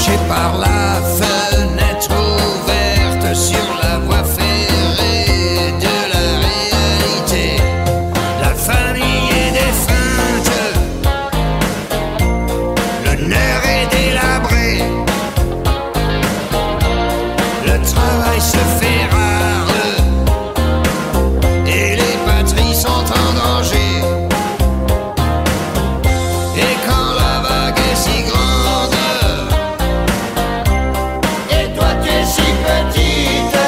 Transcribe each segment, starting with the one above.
caché par la fenêtre ouverte sur la voie ferrée de la réalité. La famille est défunte, le nerf est délabré, le travail se fait rare et les patries sont en danger. Et quand la vague est si grande et toi tu es si petite,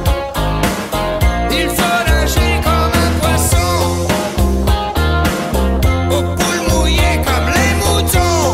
il faut nager comme un poisson, aux poules mouillées comme les moutons.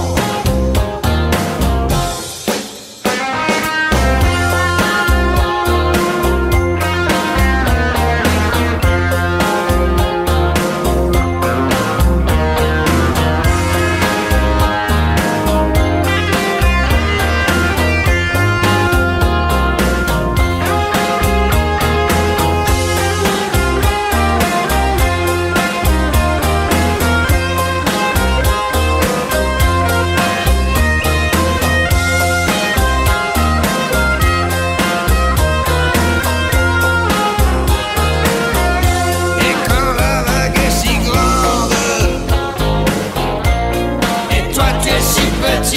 Petit